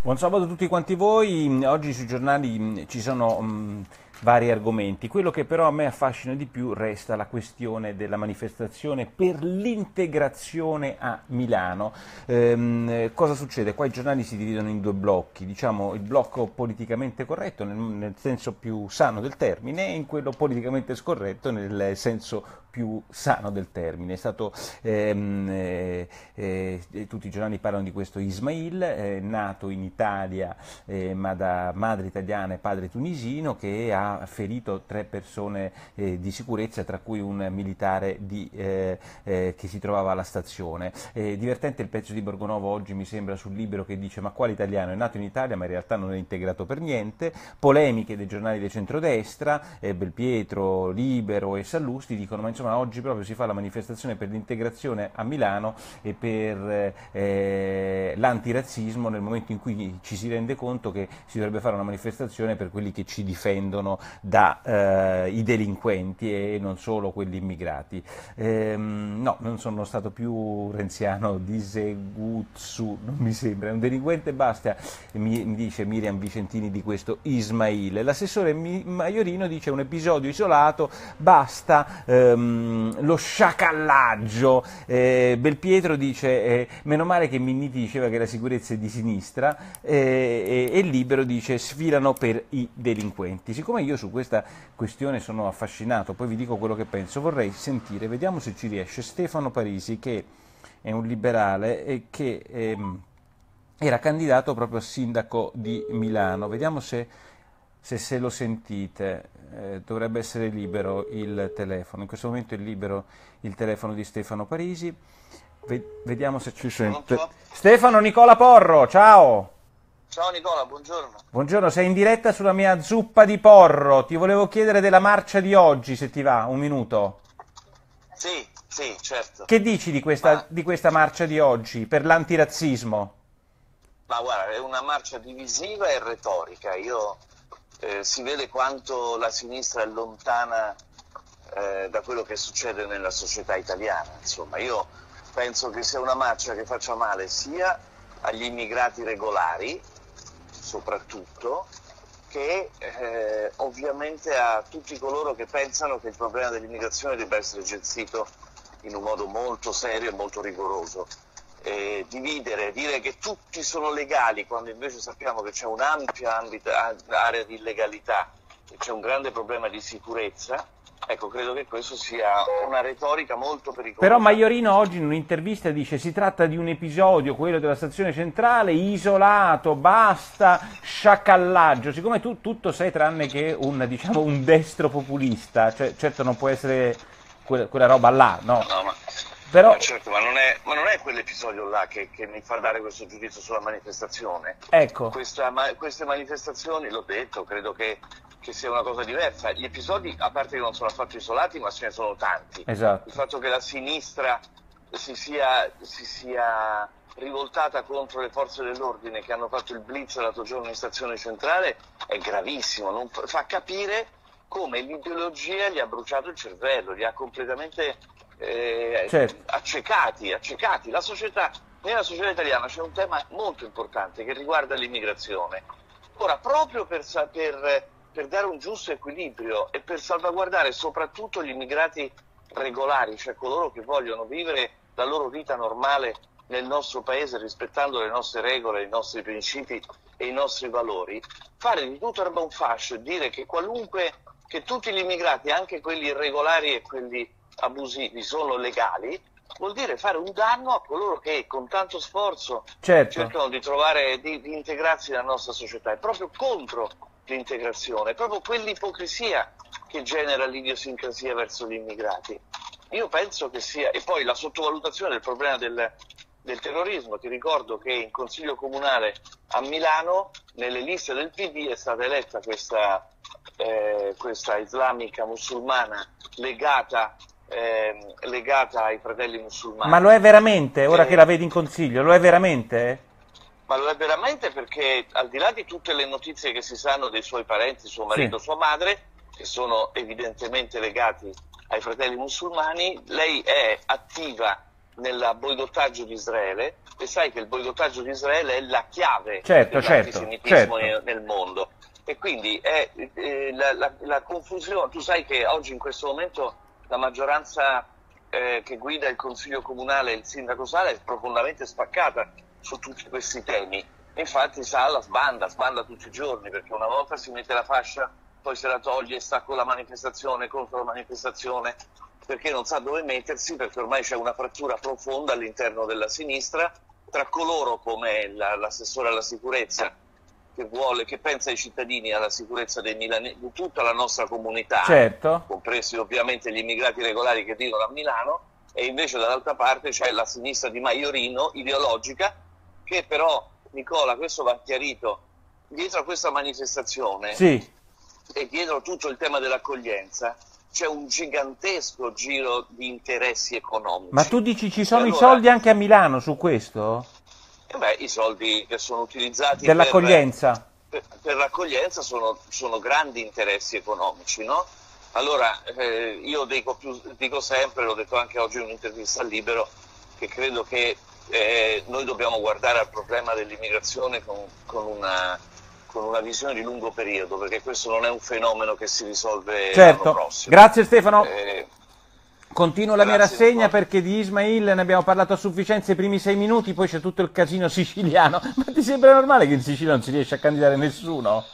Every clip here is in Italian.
Buon sabato a tutti quanti voi. Oggi sui giornali ci sono vari argomenti. Quello che però a me affascina di più resta la questione della manifestazione per l'integrazione a Milano. Cosa succede? Qua i giornali si dividono in due blocchi, diciamo il blocco politicamente corretto nel senso più sano del termine e in quello politicamente scorretto nel senso più sano del termine. È stato, tutti i giornali parlano di questo Ismail, nato in Italia ma da madre italiana e padre tunisino, che ha ferito 3 persone di sicurezza, tra cui un militare che si trovava alla stazione. Divertente il pezzo di Borgonovo oggi, mi sembra, sul Libero, che dice: ma quale italiano? È nato in Italia ma in realtà non è integrato per niente. Polemiche dei giornali di centrodestra, Belpietro, Libero e Sallusti dicono: ma insomma oggi proprio si fa la manifestazione per l'integrazione a Milano e per l'antirazzismo, nel momento in cui ci si rende conto che si dovrebbe fare una manifestazione per quelli che ci difendono dai delinquenti e non solo quelli immigrati. No, non sono stato più renziano di Seguzzu, non mi sembra, è un delinquente, basta, mi dice Miriam Vicentini di questo Ismail. L'assessore Maiorino dice: un episodio isolato, basta lo sciacallaggio. Belpietro dice: meno male che Minniti diceva che la sicurezza è di sinistra, e Libero dice: sfilano per i delinquenti. Siccome io su questa questione sono affascinato, poi vi dico quello che penso, vorrei sentire, vediamo se ci riesce, Stefano Parisi, che è un liberale e che era candidato proprio a sindaco di Milano. Vediamo se lo sentite. Dovrebbe essere libero il telefono, in questo momento è libero il telefono di Stefano Parisi. Vediamo se ci sente. Stefano Nicola Porro, ciao! Ciao Nicola, buongiorno. Buongiorno, sei in diretta sulla mia zuppa di porro. Ti volevo chiedere della marcia di oggi, se ti va, un minuto. Sì, sì, certo. Che dici di Ma, questa marcia di oggi per l'antirazzismo? ma guarda, è una marcia divisiva e retorica. Si vede quanto la sinistra è lontana da quello che succede nella società italiana. Insomma, io penso che sia una marcia che faccia male sia agli immigrati regolari, soprattutto, che ovviamente a tutti coloro che pensano che il problema dell'immigrazione debba essere gestito in un modo molto serio e molto rigoroso. Dividere, dire che tutti sono legali quando invece sappiamo che c'è un'ampia area di illegalità e c'è un grande problema di sicurezza, ecco, credo che questo sia una retorica molto Però pericolosa. Maiorino oggi in un'intervista dice: si tratta di un episodio, quello della stazione centrale, isolato, basta sciacallaggio. Siccome tu tutto sei tranne che diciamo, un destro populista, cioè, certo non può essere quella roba là, no? No, Però, certo, ma non è quell'episodio là che mi fa dare questo giudizio sulla manifestazione. ecco, Queste manifestazioni, l'ho detto, credo che sia una cosa diversa. Gli episodi, a parte che non sono affatto isolati, ma ce ne sono tanti. Il esatto. fatto che la sinistra si sia rivoltata contro le forze dell'ordine che hanno fatto il blitz l'altro giorno in stazione centrale è gravissimo, fa capire come l'ideologia gli ha bruciato il cervello, li ha completamente Certo. accecati. Nella società italiana c'è un tema molto importante che riguarda l'immigrazione. Ora, proprio per dare un giusto equilibrio e per salvaguardare soprattutto gli immigrati regolari, cioè coloro che vogliono vivere la loro vita normale nel nostro paese rispettando le nostre regole, i nostri principi e i nostri valori, fare di tutto erba un fascio e dire che tutti gli immigrati, anche quelli irregolari e quelli abusivi, sono legali, vuol dire fare un danno a coloro che con tanto sforzo Certo. cercano di trovare, di integrarsi nella nostra società. È proprio contro l'integrazione, è proprio quell'ipocrisia che genera l'idiosincrasia verso gli immigrati. Io penso che sia, e poi la sottovalutazione del problema del terrorismo. Ti ricordo che in Consiglio Comunale a Milano, nelle liste del PD, è stata eletta questa islamica musulmana legata ai fratelli Ma lo musulmani. è veramente? Ora che la E, vedi in consiglio, lo è veramente? ma lo è veramente, perché al di là di tutte le notizie che si sanno dei suoi parenti, suo Sì. marito, sua madre, che sono evidentemente legati ai fratelli musulmani, lei è attiva nel boicottaggio di Israele, e sai che il boicottaggio di Israele è la chiave certo, dell'antisemitismo certo. nel mondo. E quindi la confusione. Tu sai che oggi in questo momento la maggioranza che guida il consiglio comunale e il sindaco Sala è profondamente spaccata su tutti questi temi. Infatti Sala sbanda tutti i giorni, perché una volta si mette la fascia, poi se la toglie e sta con la manifestazione, contro la manifestazione, perché non sa dove mettersi, perché ormai c'è una frattura profonda all'interno della sinistra tra coloro come l'assessore alla sicurezza che pensa ai cittadini e alla sicurezza di tutta la nostra comunità, certo, compresi ovviamente gli immigrati regolari che vivono a Milano, e invece dall'altra parte c'è la sinistra di Maiorino, ideologica, che però, Nicola, questo va chiarito, dietro a questa manifestazione sì. e dietro tutto il tema dell'accoglienza c'è un gigantesco giro di interessi economici. Ma tu dici ci sono allora, i soldi anche a Milano su questo? I soldi che sono utilizzati Dell'accoglienza? per l'accoglienza sono grandi interessi economici, no? Allora, io dico sempre, l'ho detto anche oggi in un'intervista al Libero, che credo che noi dobbiamo guardare al problema dell'immigrazione con una visione di lungo periodo, perché questo non è un fenomeno che si risolve l'anno prossimo. Grazie Stefano. Continuo la mia Grazie, rassegna perché di Ismail ne abbiamo parlato a sufficienza i primi 6 minuti, poi c'è tutto il casino siciliano. Ma ti sembra normale che in Sicilia non si riesce a candidare nessuno?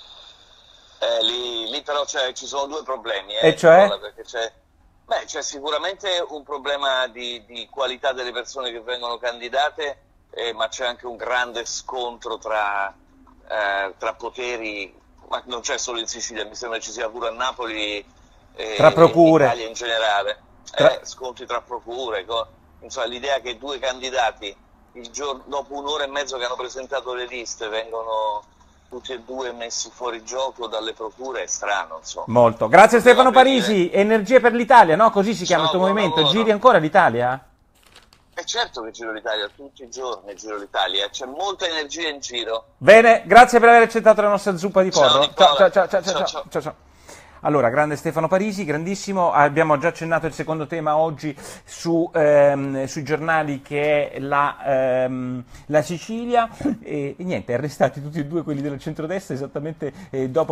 Lì però ci sono due problemi. E cioè? Perché c'è sicuramente un problema di qualità delle persone che vengono candidate, ma c'è anche un grande scontro tra poteri, ma non c'è solo in Sicilia, mi sembra ci sia pure a Napoli tra procure. in Italia in generale. Scontri tra procure, insomma, l'idea che due candidati dopo un'ora e mezzo che hanno presentato le liste vengono tutti e due messi fuori gioco dalle procure è strano, insomma. Molto. Grazie Stefano Parisi, Energie per l'Italia, no? Così si chiama il tuo movimento. Lavoro. Giri ancora l'Italia? È certo che giro l'Italia, tutti i giorni giro l'Italia, c'è molta energia in giro. Bene, grazie per aver accettato la nostra zuppa di porro. Ciao. Allora, grande Stefano Parisi, grandissimo, abbiamo già accennato il secondo tema oggi sui giornali che è la Sicilia e niente, arrestati tutti e due quelli del centrodestra esattamente dopo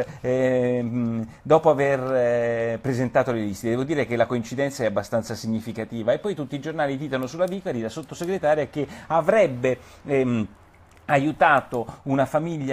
aver presentato le liste. Devo dire che la coincidenza è abbastanza significativa e poi tutti i giornali titolano sulla Vicari, la sottosegretaria che avrebbe aiutato una famiglia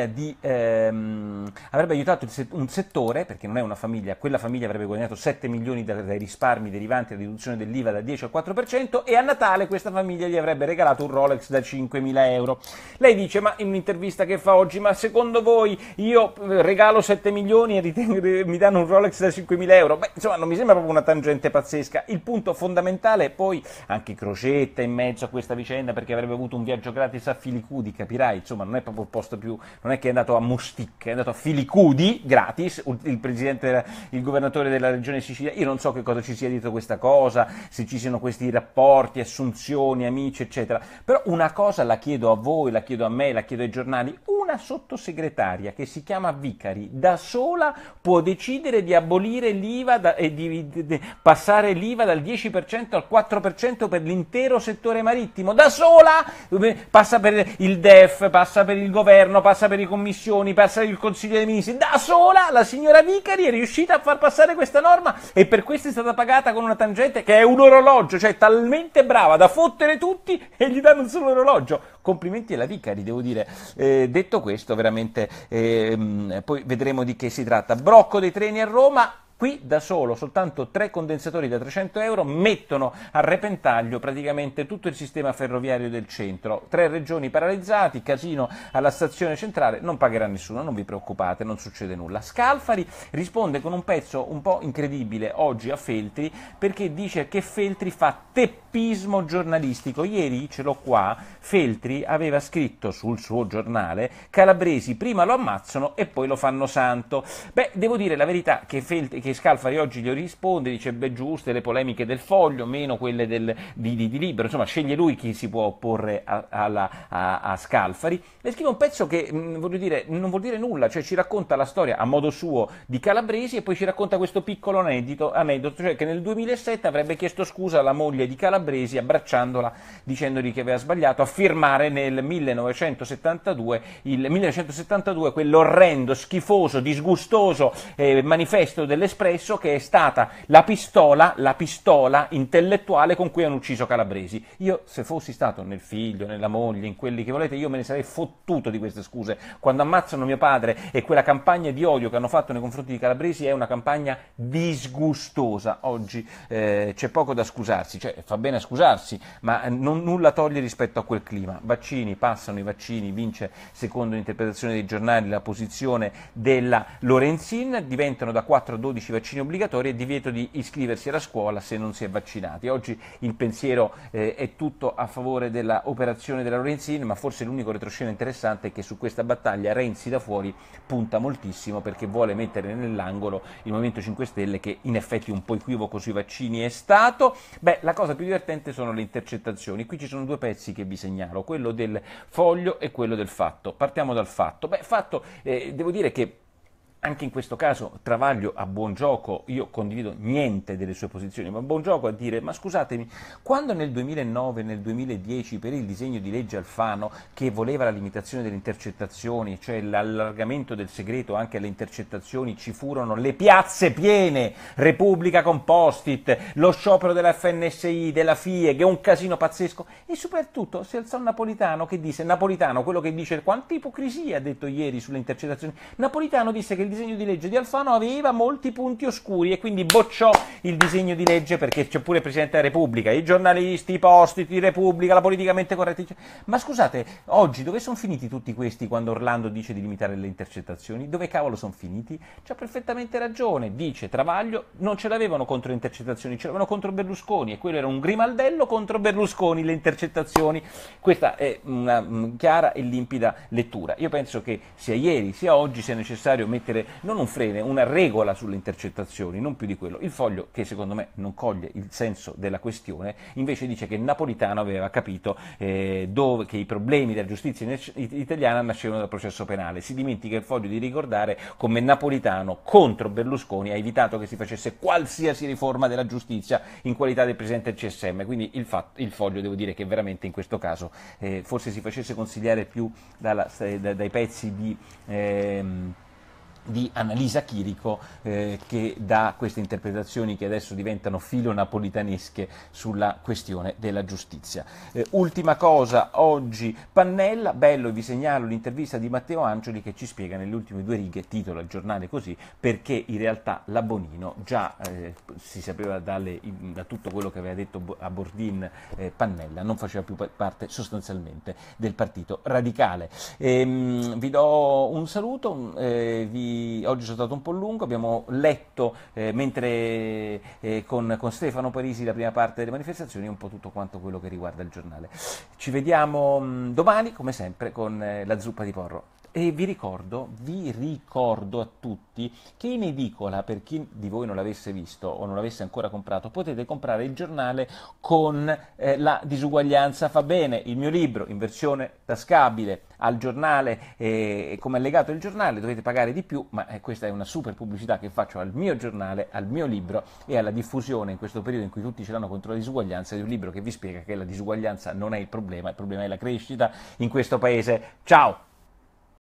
avrebbe aiutato un settore, perché non è una famiglia, quella famiglia avrebbe guadagnato 7 milioni dai risparmi derivanti dalla riduzione dell'IVA dal 10 al 4% e a Natale questa famiglia gli avrebbe regalato un Rolex da 5.000 euro. Lei dice, ma in un'intervista che fa oggi, ma secondo voi io regalo 7 milioni e mi danno un Rolex da 5.000 euro? Beh, insomma, non mi sembra proprio una tangente pazzesca. Il punto fondamentale è poi anche Crocetta in mezzo a questa vicenda, perché avrebbe avuto un viaggio gratis a Filicudi, capirai? Insomma, non è proprio il posto più, non è che è andato a Mustic, è andato a Filicudi gratis, il governatore della regione Sicilia. Io non so che cosa ci sia dietro questa cosa, se ci siano questi rapporti, assunzioni, amici, eccetera. Però una cosa la chiedo a voi, la chiedo a me, la chiedo ai giornali: una sottosegretaria che si chiama Vicari da sola può decidere di abolire l'IVA e di passare l'IVA dal 10% al 4% per l'intero settore marittimo? Da sola passa per il DEF, passa per il governo, passa per le commissioni, passa per il Consiglio dei Ministri. Da sola la signora Vicari è riuscita a far passare questa norma e per questo è stata pagata con una tangente che è un orologio, cioè talmente brava da fottere tutti e gli danno un solo orologio. Complimenti alla Vicari, devo dire. Detto questo, veramente poi vedremo di che si tratta. Blocco dei treni a Roma. Qui da solo, soltanto 3 condensatori da 300 euro mettono a repentaglio praticamente tutto il sistema ferroviario del centro. 3 regioni paralizzati, casino alla stazione centrale, non pagherà nessuno, non vi preoccupate, non succede nulla. Scalfari risponde con un pezzo un po' incredibile oggi a Feltri, perché dice che Feltri fa teppismo giornalistico. Ieri, ce l'ho qua, Feltri aveva scritto sul suo giornale: Calabresi prima lo ammazzano e poi lo fanno santo. Beh, devo dire la verità che che Scalfari oggi gli risponde, dice beh giuste le polemiche del Foglio, meno quelle di Libero, insomma sceglie lui chi si può opporre a Scalfari, e scrive un pezzo che voglio dire, non vuol dire nulla, cioè ci racconta la storia a modo suo di Calabresi e poi ci racconta questo piccolo aneddoto, cioè che nel 2007 avrebbe chiesto scusa alla moglie di Calabresi abbracciandola, dicendogli che aveva sbagliato a firmare nel 1972 quell'orrendo, schifoso, disgustoso manifesto dell'Espresso che è stata la pistola intellettuale con cui hanno ucciso Calabresi. Io, se fossi stato nel figlio, nella moglie, in quelli che volete, io me ne sarei fottuto di queste scuse. Quando ammazzano mio padre, e quella campagna di odio che hanno fatto nei confronti di Calabresi è una campagna disgustosa. Oggi c'è poco da scusarsi, cioè fa bene a scusarsi, ma nulla toglie rispetto a quel clima. Vaccini, passano i vaccini, vince secondo l'interpretazione dei giornali la posizione della Lorenzin, diventano da 4 a 12 vaccini obbligatori e divieto di iscriversi alla scuola se non si è vaccinati. Oggi il pensiero è tutto a favore dell'operazione della Lorenzin, ma forse l'unico retroscena interessante è che su questa battaglia Renzi da fuori punta moltissimo perché vuole mettere nell'angolo il Movimento 5 Stelle, che in effetti un po' equivoco sui vaccini è stato. Beh, la cosa più divertente sono le intercettazioni. Qui ci sono due pezzi che vi segnalo, quello del Foglio e quello del Fatto. Partiamo dal Fatto. Beh, Fatto, devo dire che anche in questo caso Travaglio a buon gioco, io condivido niente delle sue posizioni, ma a buon gioco a dire, ma scusatemi, quando nel 2009 e nel 2010 per il disegno di legge Alfano, che voleva la limitazione delle intercettazioni, cioè l'allargamento del segreto anche alle intercettazioni, ci furono le piazze piene, Repubblica con post-it, lo sciopero della FNSI, della FIE, che è un casino pazzesco, e soprattutto si alzò Napolitano che disse, Napolitano, quello che dice, quanta ipocrisia ha detto ieri sulle intercettazioni, Napolitano disse che il disegno di legge di Alfano aveva molti punti oscuri e quindi bocciò il disegno di legge, perché c'è pure il Presidente della Repubblica, i giornalisti, i posti di Repubblica, la politicamente corretta. Ma scusate, oggi dove sono finiti tutti questi quando Orlando dice di limitare le intercettazioni? Dove cavolo sono finiti? C'ha perfettamente ragione, dice Travaglio, non ce l'avevano contro le intercettazioni, ce l'avevano contro Berlusconi e quello era un grimaldello contro Berlusconi, le intercettazioni. Questa è una chiara e limpida lettura. Io penso che sia ieri sia oggi sia necessario mettere non un freno, una regola sulle intercettazioni, non più di quello. Il Foglio, che secondo me non coglie il senso della questione, invece dice che Napolitano aveva capito che i problemi della giustizia italiana nascevano dal processo penale. Si dimentica il Foglio di ricordare come Napolitano contro Berlusconi ha evitato che si facesse qualsiasi riforma della giustizia in qualità del Presidente del CSM, quindi il Foglio, devo dire che veramente in questo caso forse si facesse consigliare più dai pezzi di Annalisa Chirico che dà queste interpretazioni che adesso diventano filo-napolitanesche sulla questione della giustizia. Ultima cosa, oggi Pannella, bello, vi segnalo l'intervista di Matteo Angioli che ci spiega nelle ultime 2 righe, titola il giornale così, perché in realtà la Bonino già si sapeva da tutto quello che aveva detto a Bordin Pannella, non faceva più parte sostanzialmente del Partito Radicale. Vi do un saluto, oggi sono stato un po' lungo, abbiamo letto mentre con Stefano Parisi la prima parte delle manifestazioni, un po' tutto quanto quello che riguarda il giornale. Ci vediamo domani, come sempre, con la zuppa di porro. E vi ricordo a tutti che in edicola, per chi di voi non l'avesse visto o non l'avesse ancora comprato, potete comprare il giornale con la disuguaglianza fa bene, il mio libro in versione tascabile al giornale, come allegato al giornale dovete pagare di più, ma questa è una super pubblicità che faccio al mio giornale, al mio libro e alla diffusione in questo periodo in cui tutti ce l'hanno contro la disuguaglianza, di un libro che vi spiega che la disuguaglianza non è il problema è la crescita in questo paese. Ciao!